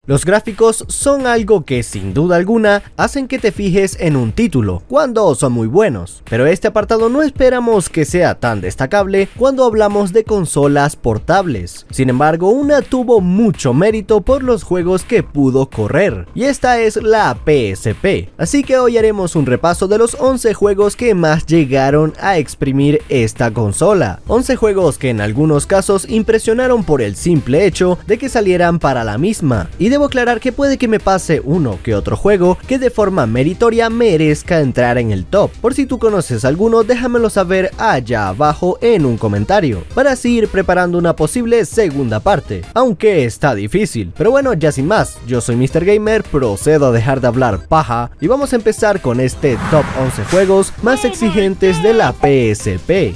Los gráficos son algo que sin duda alguna hacen que te fijes en un título cuando son muy buenos, pero este apartado no esperamos que sea tan destacable cuando hablamos de consolas portables. Sin embargo, una tuvo mucho mérito por los juegos que pudo correr, y esta es la PSP. Así que hoy haremos un repaso de los 11 juegos que más llegaron a exprimir esta consola. 11 juegos que en algunos casos impresionaron por el simple hecho de que salieran para la misma, y debo aclarar que puede que me pase uno que otro juego que de forma meritoria merezca entrar en el top. Por si tú conoces alguno, déjamelo saber allá abajo en un comentario, para así ir preparando una posible segunda parte, aunque está difícil. Pero bueno, ya sin más, yo soy Mr. Gamer, procedo a dejar de hablar paja y vamos a empezar con este top 11 juegos más exigentes de la PSP.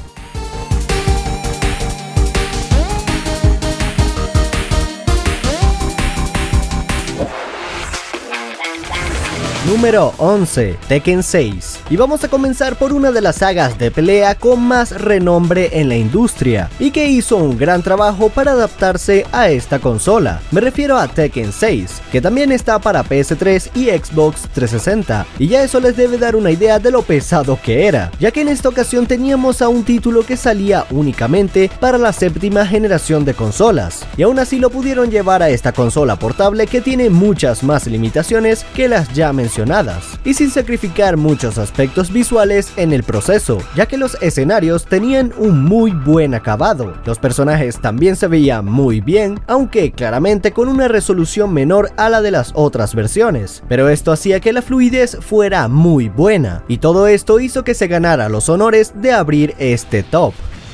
Número 11, Tekken 6. Y vamos a comenzar por una de las sagas de pelea con más renombre en la industria y que hizo un gran trabajo para adaptarse a esta consola. Me refiero a Tekken 6, que también está para PS3 y Xbox 360, y ya eso les debe dar una idea de lo pesado que era, ya que en esta ocasión teníamos a un título que salía únicamente para la séptima generación de consolas, y aún así lo pudieron llevar a esta consola portable que tiene muchas más limitaciones que las ya mencionadas, y sin sacrificar muchos aspectos visuales en el proceso, ya que los escenarios tenían un muy buen acabado. Los personajes también se veían muy bien, aunque claramente con una resolución menor a la de las otras versiones, pero esto hacía que la fluidez fuera muy buena, y todo esto hizo que se ganara los honores de abrir este top.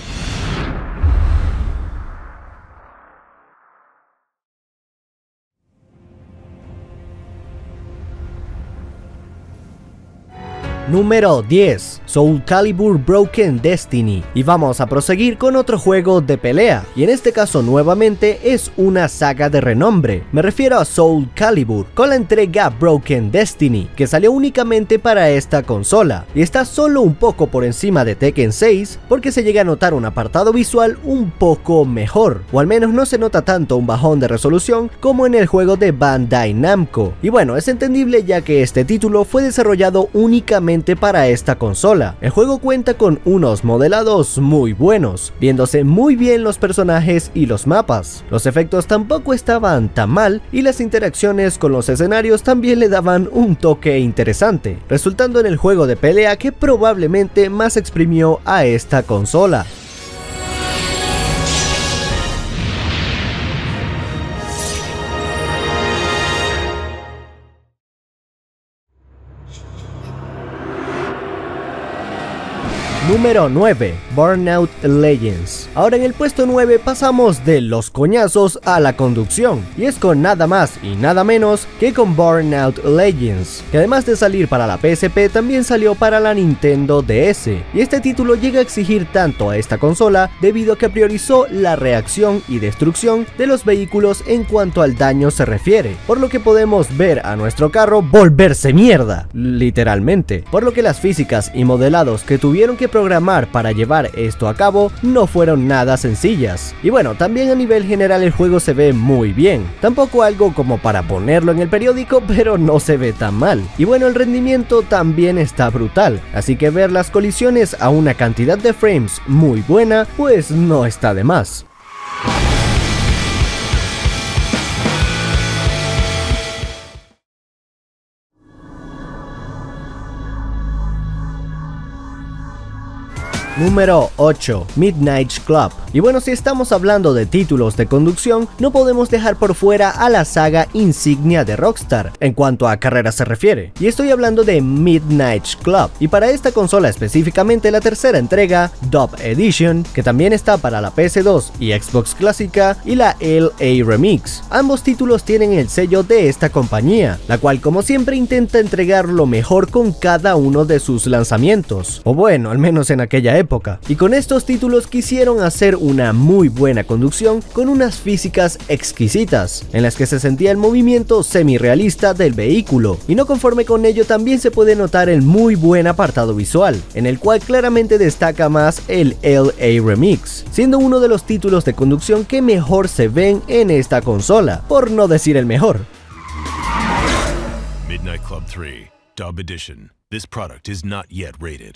Número 10, Soul Calibur Broken Destiny, y vamos a proseguir con otro juego de pelea, y en este caso nuevamente es una saga de renombre. Me refiero a Soul Calibur, con la entrega Broken Destiny, que salió únicamente para esta consola, y está solo un poco por encima de Tekken 6, porque se llega a notar un apartado visual un poco mejor, o al menos no se nota tanto un bajón de resolución como en el juego de Bandai Namco. Y bueno, es entendible ya que este título fue desarrollado únicamente para esta consola. El juego cuenta con unos modelados muy buenos, viéndose muy bien los personajes y los mapas. Los efectos tampoco estaban tan mal y las interacciones con los escenarios también le daban un toque interesante, resultando en el juego de pelea que probablemente más exprimió a esta consola. Número 9, Burnout Legends. Ahora en el puesto 9 pasamos de los coñazos a la conducción, y es con nada más y nada menos que con Burnout Legends, que además de salir para la PSP también salió para la Nintendo DS, y este título llega a exigir tanto a esta consola debido a que priorizó la reacción y destrucción de los vehículos en cuanto al daño se refiere, por lo que podemos ver a nuestro carro volverse mierda, literalmente, por lo que las físicas y modelados que tuvieron que programar para llevar esto a cabo no fueron nada sencillas. Y bueno, también a nivel general el juego se ve muy bien, tampoco algo como para ponerlo en el periódico, pero no se ve tan mal. Y bueno, el rendimiento también está brutal, así que ver las colisiones a una cantidad de frames muy buena, pues no está de más. Número 8, Midnight Club. Y bueno, si estamos hablando de títulos de conducción, no podemos dejar por fuera a la saga insignia de Rockstar en cuanto a carreras se refiere, y estoy hablando de Midnight Club, y para esta consola específicamente la tercera entrega, Dub Edition, que también está para la PS2 y Xbox clásica, y la LA Remix. Ambos títulos tienen el sello de esta compañía, la cual como siempre intenta entregar lo mejor con cada uno de sus lanzamientos, o bueno, al menos en aquella época, y con estos títulos quisieron hacer una muy buena conducción con unas físicas exquisitas, en las que se sentía el movimiento semi-realista del vehículo, y no conforme con ello también se puede notar el muy buen apartado visual, en el cual claramente destaca más el LA Remix, siendo uno de los títulos de conducción que mejor se ven en esta consola, por no decir el mejor. Midnight Club 3, Dub Edition. This product is not yet rated.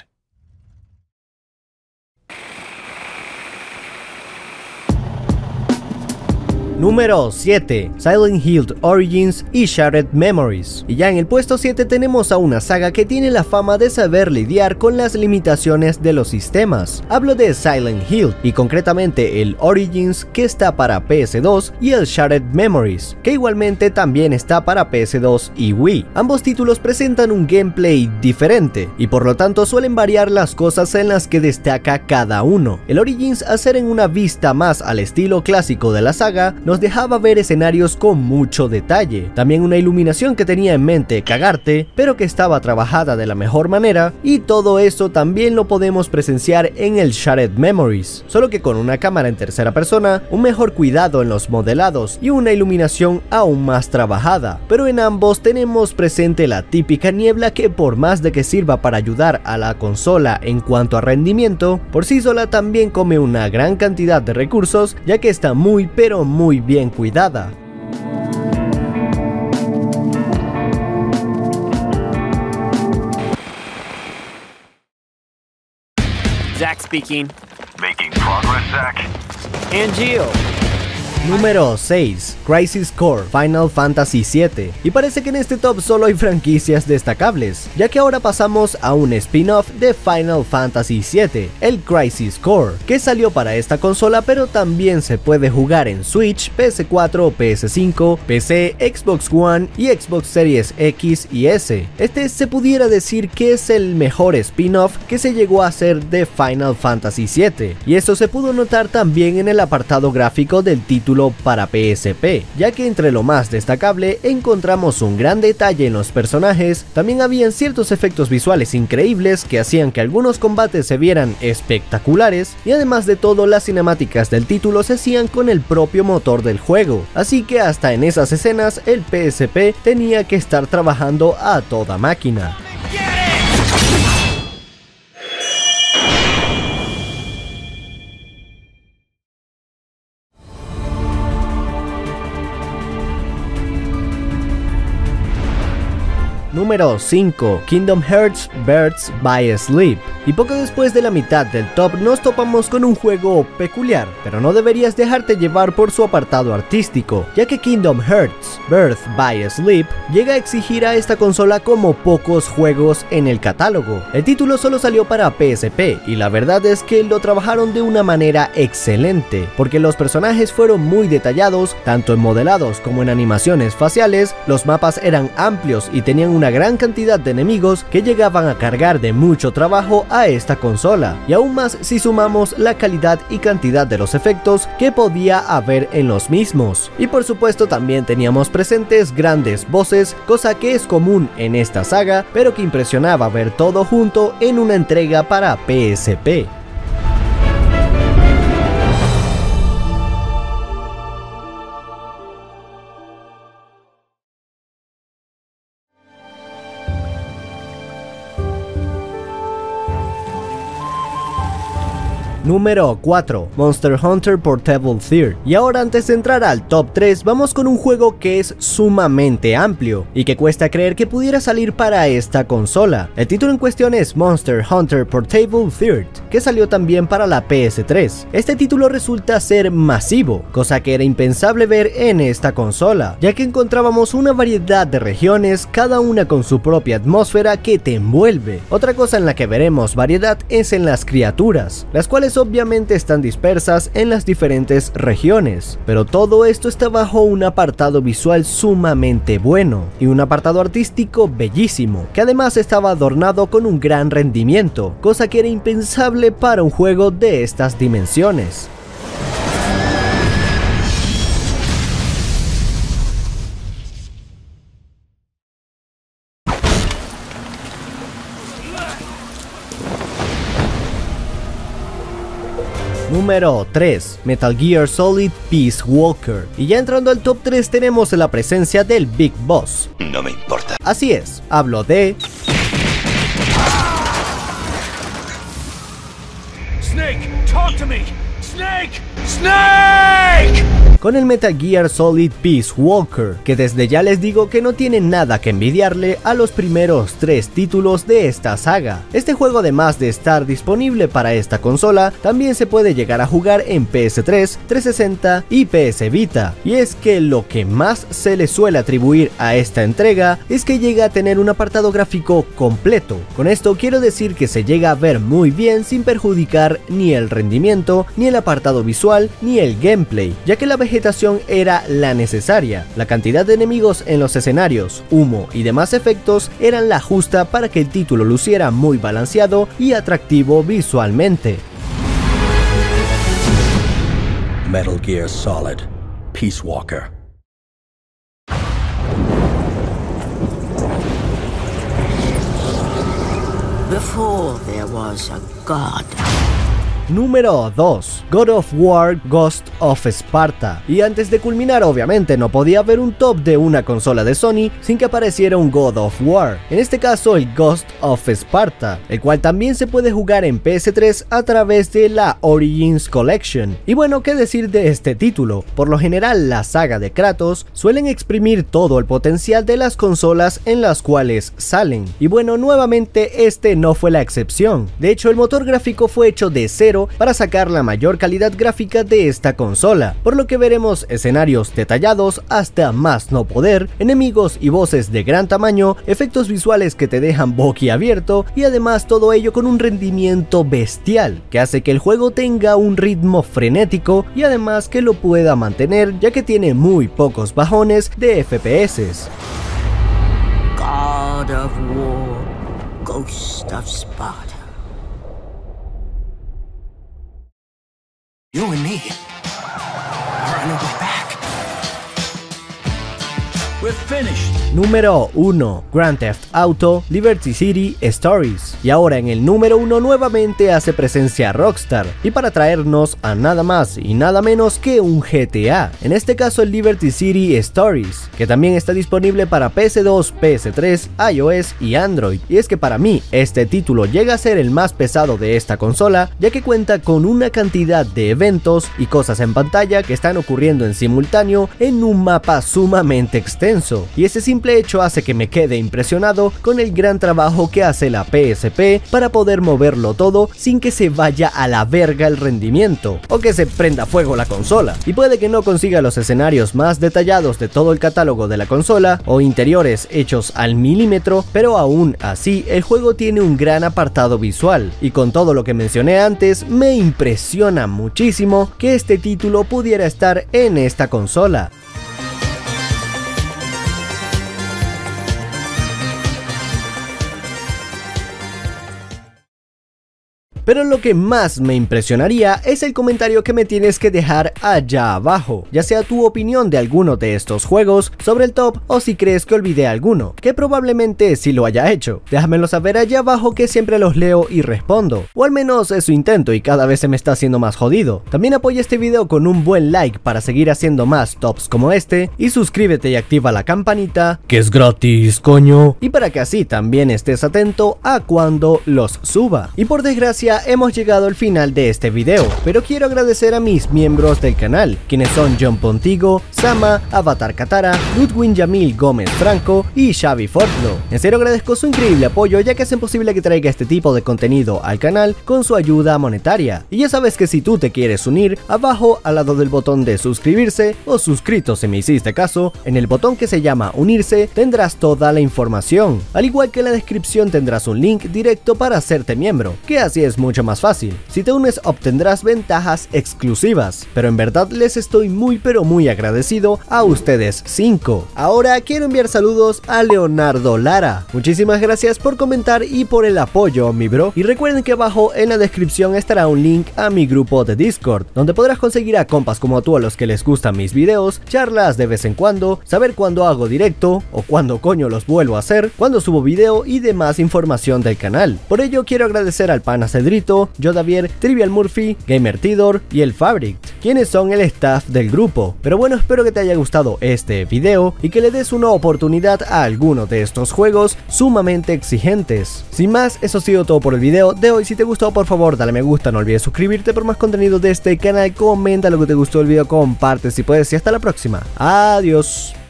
Número 7. Silent Hill Origins y Shattered Memories. Y ya en el puesto 7 tenemos a una saga que tiene la fama de saber lidiar con las limitaciones de los sistemas. Hablo de Silent Hill y concretamente el Origins, que está para PS2, y el Shattered Memories, que igualmente también está para PS2 y Wii. Ambos títulos presentan un gameplay diferente y por lo tanto suelen variar las cosas en las que destaca cada uno. El Origins, al ser en una vista más al estilo clásico de la saga, nos dejaba ver escenarios con mucho detalle, también una iluminación que tenía en mente cagarte, pero que estaba trabajada de la mejor manera, y todo eso también lo podemos presenciar en el Shattered Memories, solo que con una cámara en tercera persona, un mejor cuidado en los modelados y una iluminación aún más trabajada. Pero en ambos tenemos presente la típica niebla que, por más de que sirva para ayudar a la consola en cuanto a rendimiento, por sí sola también come una gran cantidad de recursos, ya que está muy pero muy bien cuidada. Zach speaking. Making progress, Zach? And Gio. Número 6. Crisis Core Final Fantasy VII. Y parece que en este top solo hay franquicias destacables, ya que ahora pasamos a un spin-off de Final Fantasy VII, el Crisis Core, que salió para esta consola pero también se puede jugar en Switch, PS4, PS5, PC, Xbox One y Xbox Series X y S. Este se pudiera decir que es el mejor spin-off que se llegó a hacer de Final Fantasy VII, y esto se pudo notar también en el apartado gráfico del título para PSP, ya que entre lo más destacable encontramos un gran detalle en los personajes, también habían ciertos efectos visuales increíbles que hacían que algunos combates se vieran espectaculares, y además de todo las cinemáticas del título se hacían con el propio motor del juego, así que hasta en esas escenas el PSP tenía que estar trabajando a toda máquina. Número 5. Kingdom Hearts Birds by Sleep. Y poco después de la mitad del top nos topamos con un juego peculiar, pero no deberías dejarte llevar por su apartado artístico, ya que Kingdom Hearts Birds by Sleep llega a exigir a esta consola como pocos juegos en el catálogo. El título solo salió para PSP y la verdad es que lo trabajaron de una manera excelente, porque los personajes fueron muy detallados, tanto en modelados como en animaciones faciales, los mapas eran amplios y tenían una gran cantidad de enemigos que llegaban a cargar de mucho trabajo a esta consola, y aún más si sumamos la calidad y cantidad de los efectos que podía haber en los mismos. Y por supuesto también teníamos presentes grandes voces, cosa que es común en esta saga, pero que impresionaba ver todo junto en una entrega para PSP. Número 4. Monster Hunter Portable Third. Y ahora, antes de entrar al top 3, vamos con un juego que es sumamente amplio y que cuesta creer que pudiera salir para esta consola. El título en cuestión es Monster Hunter Portable Third, que salió también para la PS3. Este título resulta ser masivo, cosa que era impensable ver en esta consola, ya que encontrábamos una variedad de regiones, cada una con su propia atmósfera que te envuelve. Otra cosa en la que veremos variedad es en las criaturas, las cuales obviamente están dispersas en las diferentes regiones, pero todo esto está bajo un apartado visual sumamente bueno y un apartado artístico bellísimo, que además estaba adornado con un gran rendimiento, cosa que era impensable para un juego de estas dimensiones. Número 3. Metal Gear Solid Peace Walker. Y ya entrando al top 3 tenemos la presencia del Big Boss. No me importa. Así es, hablo de... Snake, talk to me! Snake! Snake! con el Metal Gear Solid Peace Walker, que desde ya les digo que no tiene nada que envidiarle a los primeros 3 títulos de esta saga. Este juego, además de estar disponible para esta consola, también se puede llegar a jugar en PS3, 360 y PS Vita, y es que lo que más se le suele atribuir a esta entrega es que llega a tener un apartado gráfico completo. Con esto quiero decir que se llega a ver muy bien sin perjudicar ni el rendimiento, ni el apartado visual, ni el gameplay, ya que la vegetación era la necesaria, la cantidad de enemigos en los escenarios, humo y demás efectos eran la justa para que el título luciera muy balanceado y atractivo visualmente. Metal Gear Solid Peace Walker. Before there was a god. Número 2. God of War Ghost of Sparta. Y antes de culminar, obviamente no podía haber un top de una consola de Sony sin que apareciera un God of War, en este caso el Ghost of Sparta, el cual también se puede jugar en PS3 a través de la Origins Collection. Y bueno, qué decir de este título, por lo general la saga de Kratos suelen exprimir todo el potencial de las consolas en las cuales salen, y bueno, nuevamente este no fue la excepción. De hecho, el motor gráfico fue hecho de cero para sacar la mayor calidad gráfica de esta consola, por lo que veremos escenarios detallados hasta más no poder, enemigos y voces de gran tamaño, efectos visuales que te dejan boquiabierto y además todo ello con un rendimiento bestial que hace que el juego tenga un ritmo frenético y además que lo pueda mantener, ya que tiene muy pocos bajones de FPS. God of War, Ghost of Sparta. You and me are on our way back. We're finished. Número 1. Grand Theft Auto Liberty City Stories. Y ahora en el número 1 nuevamente hace presencia Rockstar, y para traernos a nada más y nada menos que un GTA, en este caso el Liberty City Stories, que también está disponible para PS2, PS3, iOS y Android. Y es que para mí este título llega a ser el más pesado de esta consola, ya que cuenta con una cantidad de eventos y cosas en pantalla que están ocurriendo en simultáneo en un mapa sumamente extenso, y ese simple hecho hace que me quede impresionado con el gran trabajo que hace la PSP para poder moverlo todo sin que se vaya a la verga el rendimiento o que se prenda fuego la consola. Y puede que no consiga los escenarios más detallados de todo el catálogo de la consola o interiores hechos al milímetro, pero aún así el juego tiene un gran apartado visual, y con todo lo que mencioné antes me impresiona muchísimo que este título pudiera estar en esta consola. Pero lo que más me impresionaría es el comentario que me tienes que dejar allá abajo, ya sea tu opinión de alguno de estos juegos sobre el top o si crees que olvidé alguno, que probablemente sí lo haya hecho. Déjamelo saber allá abajo, que siempre los leo y respondo, o al menos eso intento y cada vez se me está haciendo más jodido. También apoya este video con un buen like para seguir haciendo más tops como este, y suscríbete y activa la campanita, que es gratis, coño, y para que así también estés atento a cuando los suba. Y por desgracia hemos llegado al final de este video, pero quiero agradecer a mis miembros del canal, quienes son John Pontigo, Sama, Avatar Katara, Ludwin Yamil Gómez Franco y Xavi Fortlo. En serio agradezco su increíble apoyo, ya que hacen posible que traiga este tipo de contenido al canal con su ayuda monetaria. Y ya sabes que si tú te quieres unir, abajo al lado del botón de suscribirse o suscrito si me hiciste caso, en el botón que se llama unirse tendrás toda la información, al igual que en la descripción tendrás un link directo para hacerte miembro, que así es mucho más fácil. Si te unes obtendrás ventajas exclusivas, pero en verdad les estoy muy pero muy agradecido a ustedes 5. Ahora quiero enviar saludos a Leonardo Lara. Muchísimas gracias por comentar y por el apoyo, mi bro. Y recuerden que abajo en la descripción estará un link a mi grupo de Discord, donde podrás conseguir a compas como tú a los que les gustan mis videos, charlas de vez en cuando, saber cuándo hago directo o cuándo coño los vuelvo a hacer, cuándo subo video y demás información del canal. Por ello quiero agradecer al pana Cedric Pedrito, Jodavier, Trivial Murphy, Gamer Tidor y el Fabric, quienes son el staff del grupo. Pero bueno, espero que te haya gustado este video y que le des una oportunidad a alguno de estos juegos sumamente exigentes. Sin más, eso ha sido todo por el video de hoy. Si te gustó, por favor dale me gusta, no olvides suscribirte por más contenido de este canal, comenta lo que te gustó del video, comparte si puedes y hasta la próxima. Adiós.